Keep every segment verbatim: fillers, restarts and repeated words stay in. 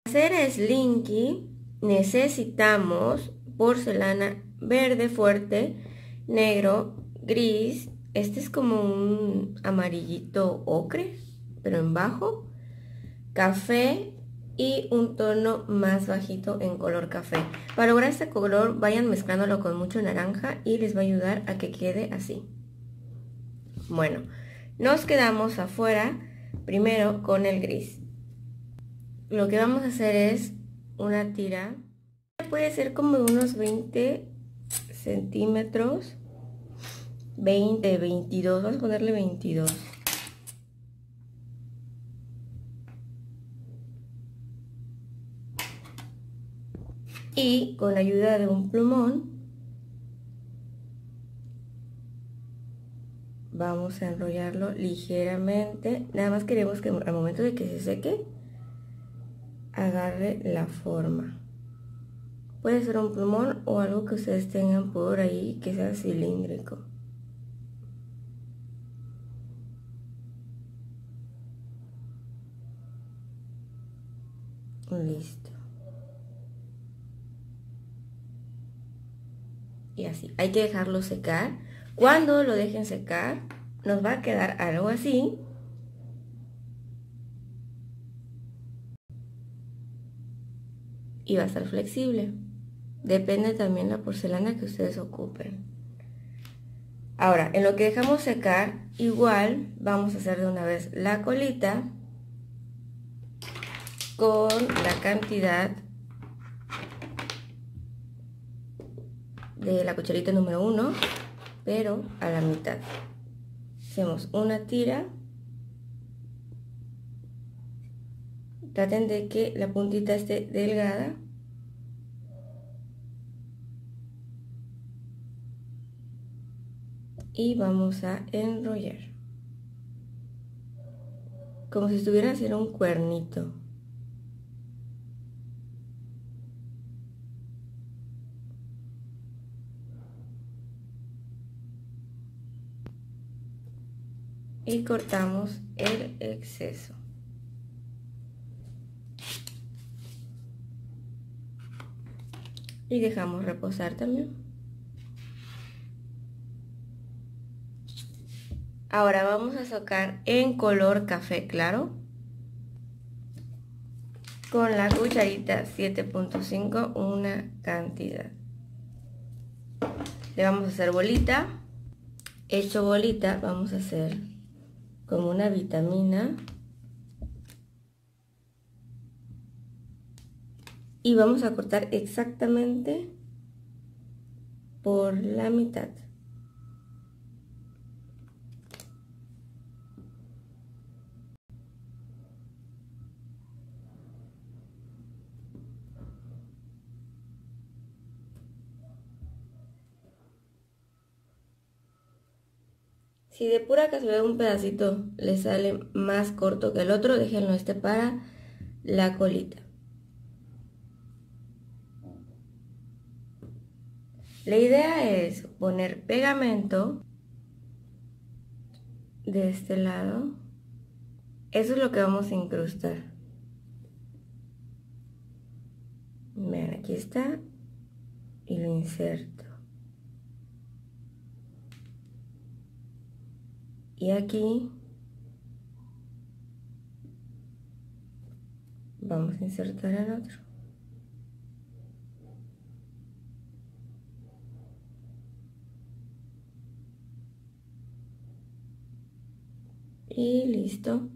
Para hacer slinky necesitamos porcelana verde fuerte, negro, gris. Este es como un amarillito ocre, pero en bajo, café y un tono más bajito en color café. Para lograr este color vayan mezclándolo con mucho naranja y les va a ayudar a que quede así. Bueno, nos quedamos afuera primero con el gris. Lo que vamos a hacer es una tira, puede ser como de unos veinte centímetros, veinte, veintidós, vamos a ponerle veintidós. Y con la ayuda de un plumón vamos a enrollarlo ligeramente. Nada más queremos que al momento de que se seque agarre la forma. Puede ser un plumón o algo que ustedes tengan por ahí que sea cilíndrico. Listo. Y así, hay que dejarlo secar. Cuando lo dejen secar, nos va a quedar algo así. Y va a estar flexible. Depende también la porcelana que ustedes ocupen. Ahora, en lo que dejamos secar, igual vamos a hacer de una vez la colita con la cantidad de la cucharita número uno, pero a la mitad. Hacemos una tira. Traten de que la puntita esté delgada. Y vamos a enrollar. Como si estuviera haciendo un cuernito. Y cortamos el exceso. Y dejamos reposar también. Ahora vamos a sacar en color café claro con la cucharita siete punto cinco una cantidad. Le vamos a hacer bolita. Hecho bolita, vamos a hacer como una vitamina. Y vamos a cortar exactamente por la mitad. Si de pura casualidad un pedacito le sale más corto que el otro, déjenlo este para la colita. La idea es poner pegamento de este lado. Eso es lo que vamos a incrustar. Vean, aquí está. Y lo inserto. Y aquí vamos a insertar el otro. Y listo.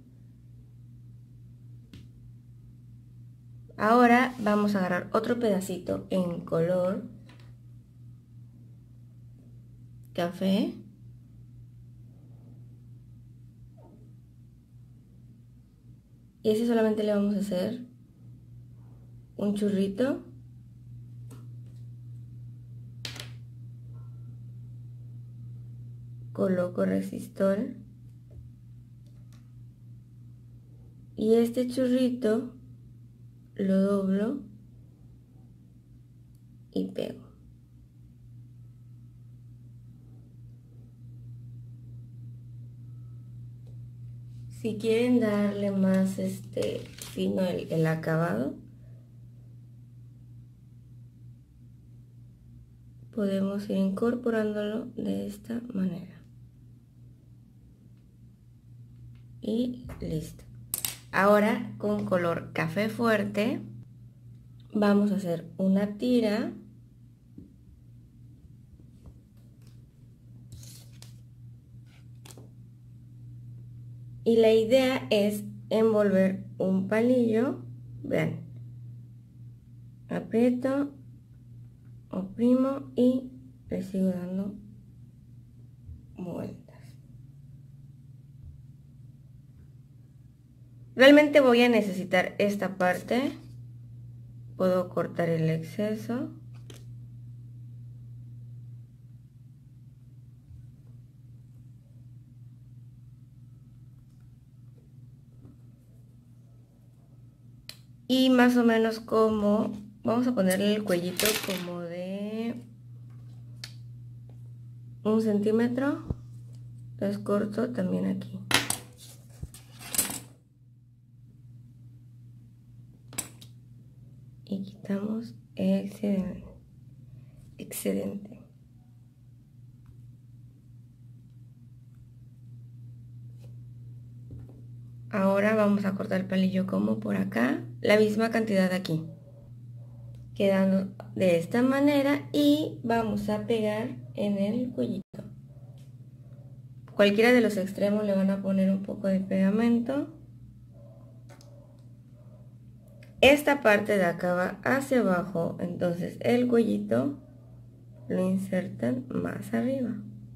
Ahora vamos a agarrar otro pedacito en color café. Y ese solamente le vamos a hacer un churrito. Coloco resistol. Y este churrito lo doblo y pego. Si quieren darle más este fino el, el acabado, podemos ir incorporándolo de esta manera. Y listo. Ahora con color café fuerte vamos a hacer una tira. Y la idea es envolver un palillo. Vean. Aprieto, oprimo y le sigo dando vueltas. Realmente voy a necesitar esta parte. Puedo cortar el exceso. Y más o menos como, vamos a ponerle el cuellito como de un centímetro. Entonces corto también aquí. Y quitamos excedente. excedente. Ahora vamos a cortar el palillo como por acá, la misma cantidad de aquí, quedando de esta manera, y vamos a pegar en el cuellito. Cualquiera de los extremos le van a poner un poco de pegamento. Esta parte de acá va hacia abajo, entonces el cuellito lo insertan más arriba.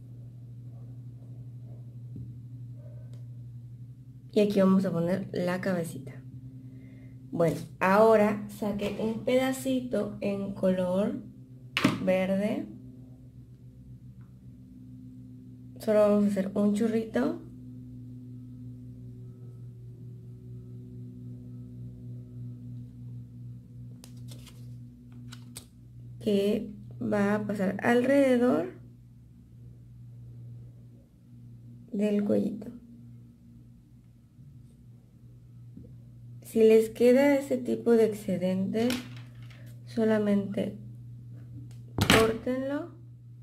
Y aquí vamos a poner la cabecita. Bueno, ahora saqué un pedacito en color verde. Solo vamos a hacer un churrito. Que va a pasar alrededor del cuellito. Si les queda ese tipo de excedente, solamente córtenlo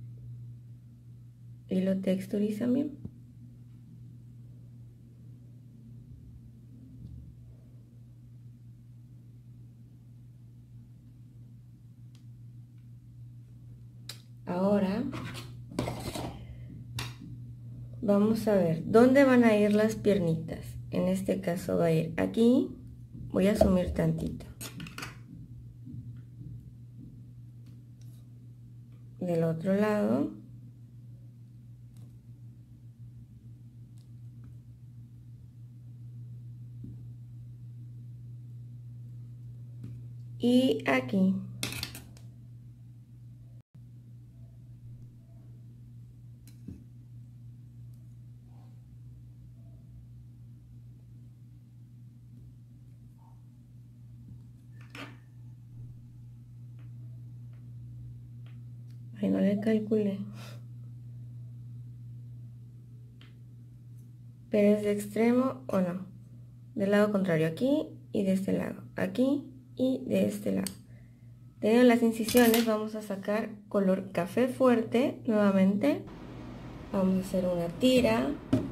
y lo texturizan bien. Ahora vamos a ver dónde van a ir las piernitas. En este caso va a ir aquí. Voy a sumir tantito. Del otro lado. Y aquí. Ay, no le calculé. Pero es de extremo o no. Del lado contrario, aquí y de este lado. Aquí y de este lado. Teniendo las incisiones, vamos a sacar color café fuerte nuevamente. Vamos a hacer una tira.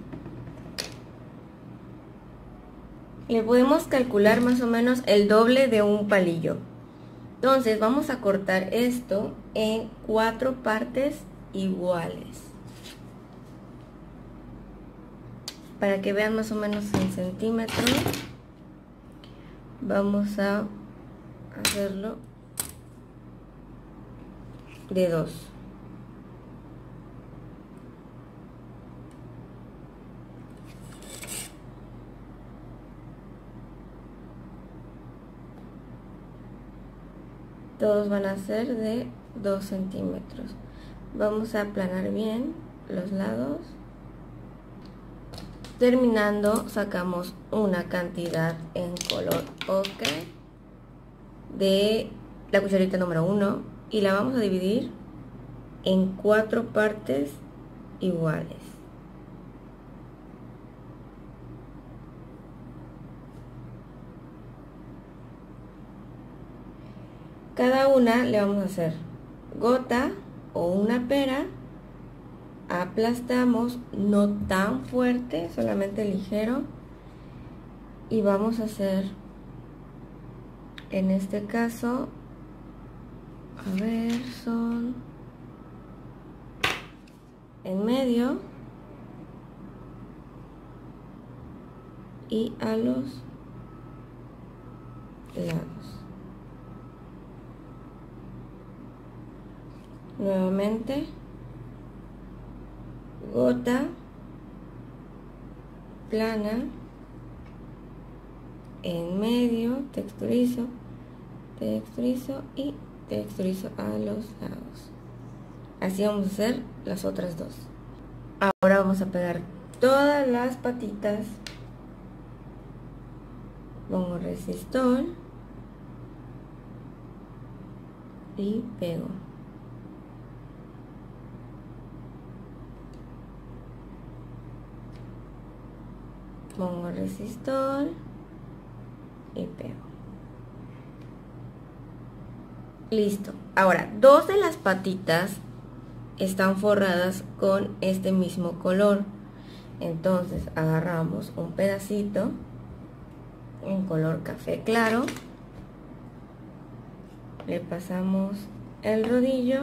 Le podemos calcular más o menos el doble de un palillo. Entonces vamos a cortar esto en cuatro partes iguales. Para que vean más o menos en centímetros. Vamos a hacerlo de dos. Todos van a ser de dos centímetros. Vamos a aplanar bien los lados. Terminando, sacamos una cantidad en color ocre de la cucharita número uno y la vamos a dividir en cuatro partes iguales. Cada una le vamos a hacer gota o una pera, aplastamos, no tan fuerte, solamente ligero, y vamos a hacer, en este caso, a ver, son en medio y a los lados. Nuevamente, gota plana, en medio, texturizo, texturizo y texturizo a los lados. Así vamos a hacer las otras dos. Ahora vamos a pegar todas las patitas. Pongo resistol y pego. Pongo resistol y pego. Listo. Ahora, dos de las patitas están forradas con este mismo color. Entonces agarramos un pedacito en color café claro, le pasamos el rodillo,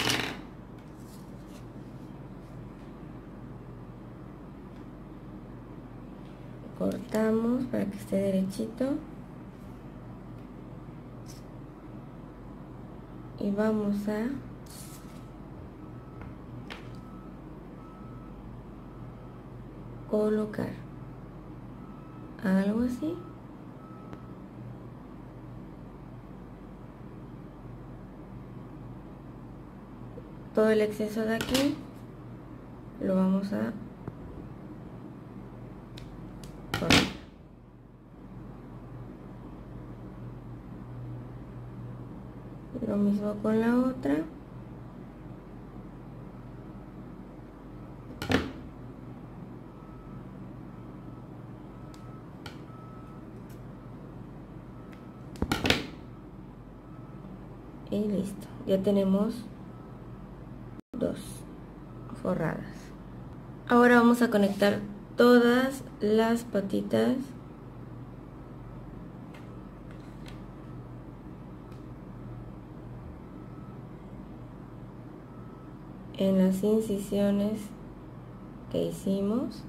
cortamos para que esté derechito y vamos a colocar algo así. Todo el exceso de aquí lo vamos a cortar. Lo mismo con la otra. Y listo, ya tenemos dos forradas. Ahora vamos a conectar todas las patitas en las incisiones que hicimos.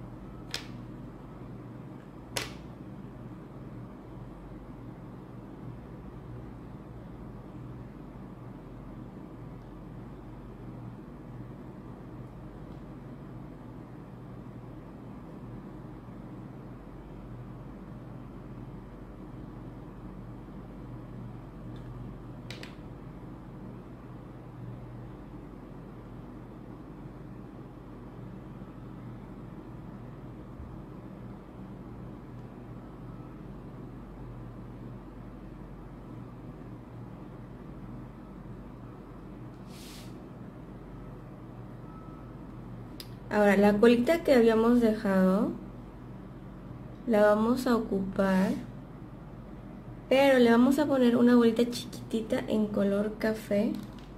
Ahora la colita que habíamos dejado la vamos a ocupar, pero le vamos a poner una bolita chiquitita en color café.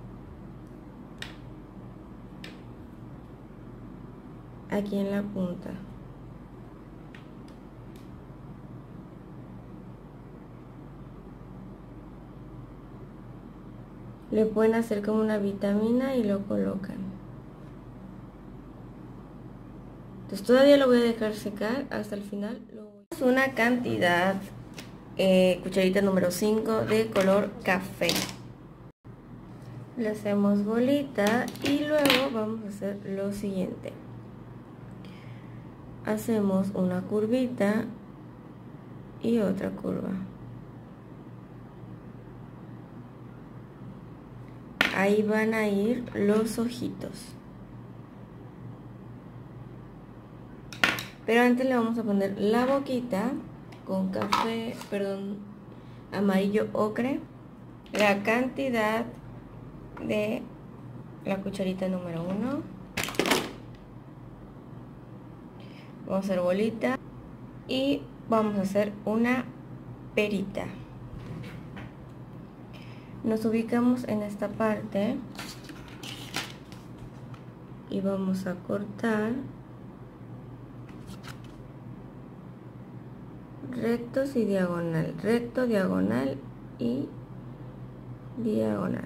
Aquí en la punta. Le pueden hacer como una vitamina y lo colocan. Entonces todavía lo voy a dejar secar hasta el final. Una cantidad, eh, cucharita número cinco de color café. Le hacemos bolita y luego vamos a hacer lo siguiente. Hacemos una curvita y otra curva. Ahí van a ir los ojitos. Pero antes le vamos a poner la boquita con café, perdón, amarillo ocre. La cantidad de la cucharita número uno. Vamos a hacer bolita y vamos a hacer una perita. Nos ubicamos en esta parte y vamos a cortar rectos y diagonal, recto, diagonal y diagonal.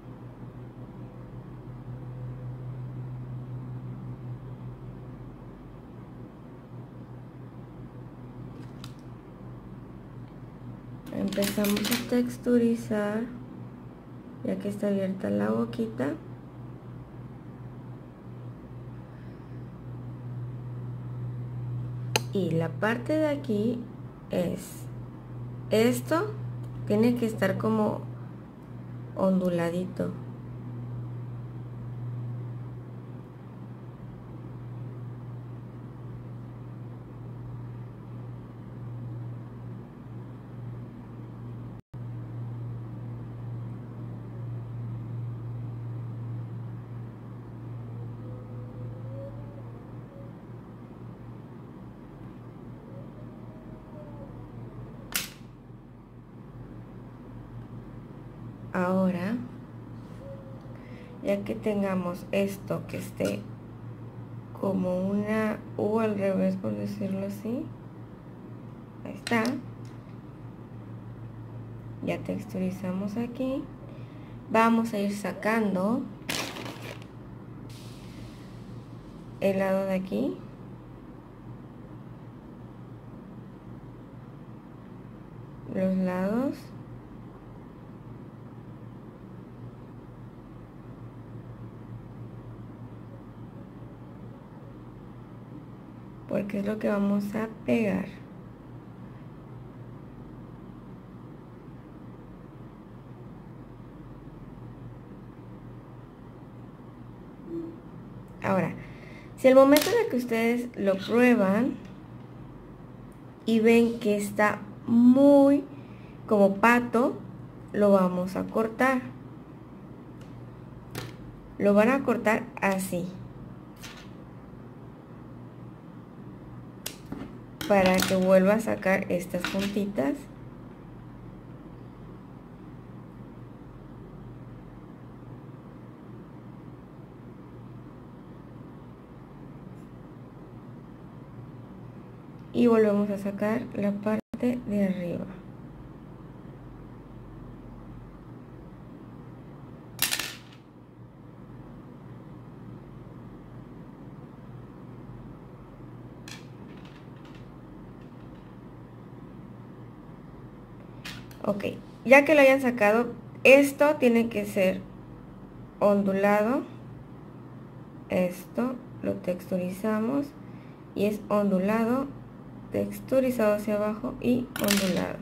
Empezamos a texturizar, ya que está abierta la boquita. Y la parte de aquí es, esto tiene que estar como onduladito. Ahora, ya que tengamos esto que esté como una U al revés, por decirlo así, ahí está, ya texturizamos aquí, vamos a ir sacando el lado de aquí, los lados, porque es lo que vamos a pegar. Ahora, si el momento en el que ustedes lo prueban y ven que está muy como pato, lo vamos a cortar. Lo van a cortar así, para que vuelva a sacar estas puntitas. Y volvemos a sacar la parte de arriba. Ok, ya que lo hayan sacado, esto tiene que ser ondulado. Esto lo texturizamos y es ondulado, texturizado hacia abajo y ondulado.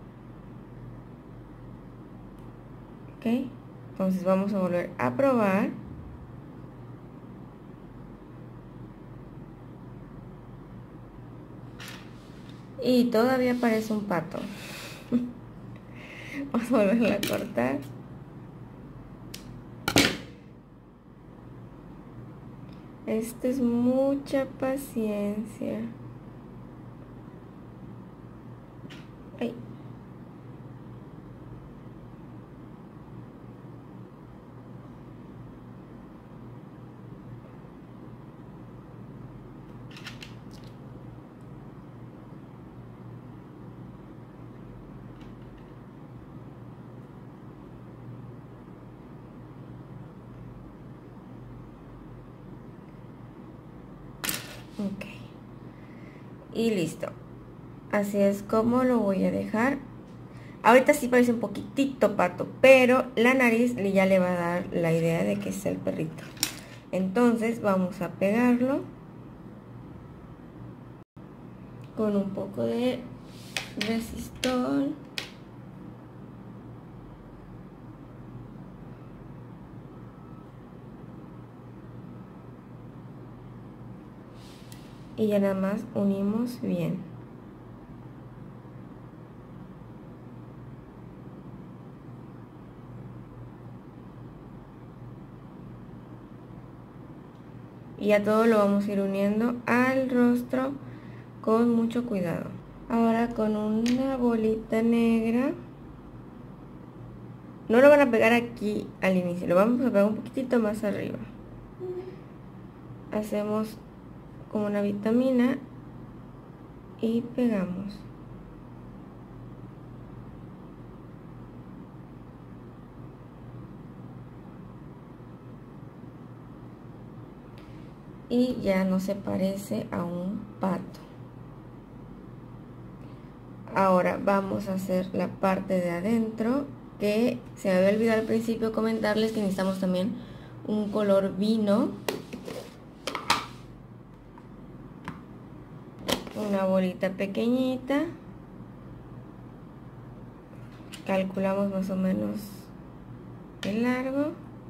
Ok, entonces vamos a volver a probar. Y todavía parece un pato. Vamos a volverla a cortar. Esto es mucha paciencia. Ay. Ok, y listo. Así es como lo voy a dejar. Ahorita sí parece un poquitito pato, pero la nariz ya le va a dar la idea de que es el perrito. Entonces vamos a pegarlo con un poco de resistol. Y ya nada más unimos bien. Y ya todo lo vamos a ir uniendo al rostro con mucho cuidado. Ahora con una bolita negra, no lo van a pegar aquí al inicio, lo vamos a pegar un poquitito más arriba. hacemos como una vitamina y pegamos. Y ya no se parece a un pato. Ahora vamos a hacer la parte de adentro, que se me había olvidado al principio comentarles que necesitamos también un color vino. Una bolita pequeñita. Calculamos más o menos el largo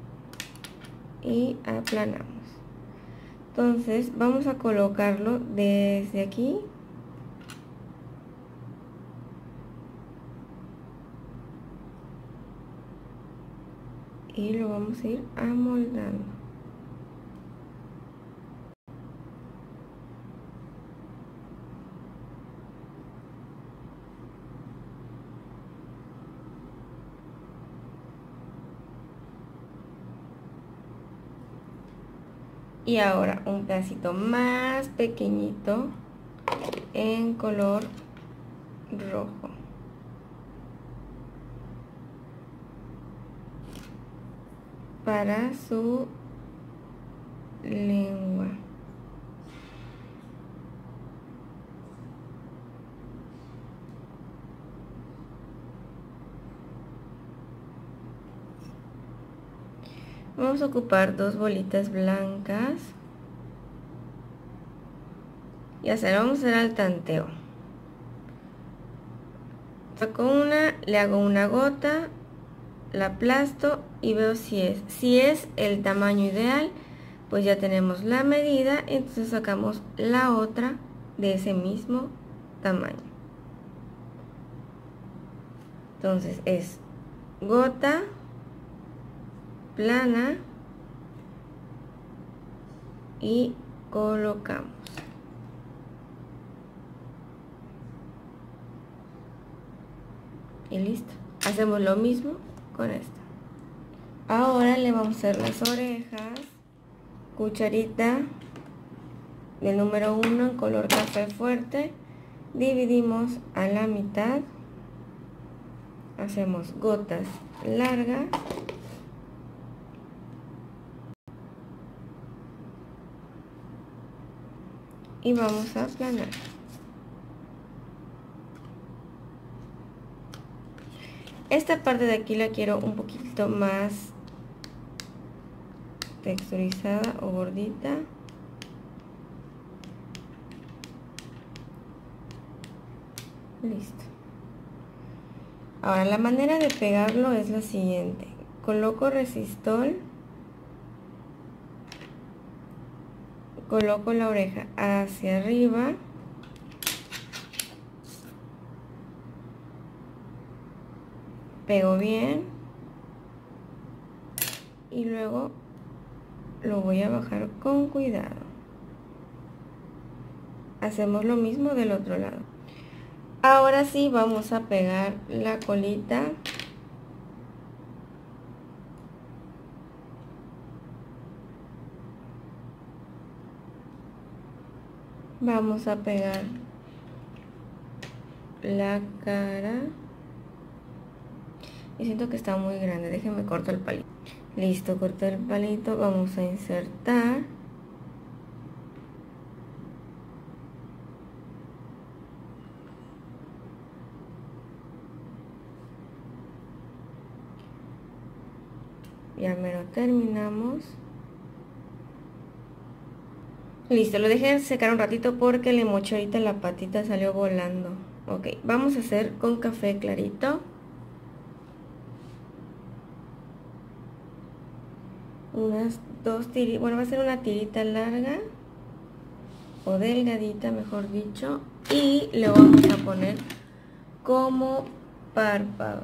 y aplanamos. Entonces vamos a colocarlo desde aquí y lo vamos a ir amoldando. Y ahora un pedacito más pequeñito en color rojo. Para su lengua. Vamos a ocupar dos bolitas blancas y hacer, vamos a hacer al tanteo. Saco una, le hago una gota, la aplasto y veo si es. Si es el tamaño ideal, pues ya tenemos la medida, entonces sacamos la otra de ese mismo tamaño. Entonces es gota plana y colocamos. Y listo. Hacemos lo mismo con esta. Ahora le vamos a hacer las orejas. Cucharita del número uno en color café fuerte. Dividimos a la mitad. Hacemos gotas largas. Y vamos a aplanar. Esta parte de aquí la quiero un poquito más texturizada o gordita. Listo. Ahora la manera de pegarlo es la siguiente. Coloco resistol. Coloco la oreja hacia arriba. Pego bien. Y luego lo voy a bajar con cuidado. Hacemos lo mismo del otro lado. Ahora sí vamos a pegar la colita. Vamos a pegar la cara. Y siento que está muy grande, déjenme corto el palito. Listo, corté el palito, vamos a insertar. Ya me lo terminamos. Listo, lo dejé secar un ratito porque le moché ahorita la patita, salió volando. Ok, vamos a hacer con café clarito. Unas dos tiritas, bueno, va a ser una tirita larga o delgadita, mejor dicho. Y le vamos a poner como párpado.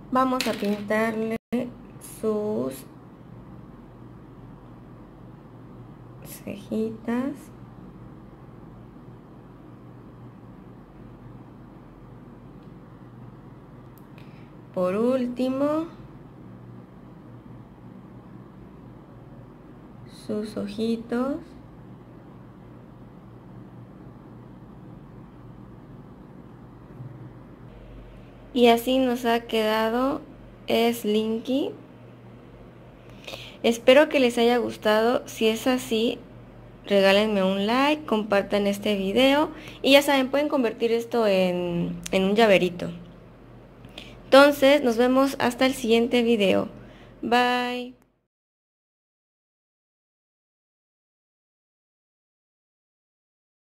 Vamos a pintarle sus cejitas. Por último, sus ojitos. Y así nos ha quedado Slinky. Espero que les haya gustado. Si es así, regálenme un like, compartan este video y ya saben, pueden convertir esto en, en un llaverito. Entonces, nos vemos hasta el siguiente video. Bye.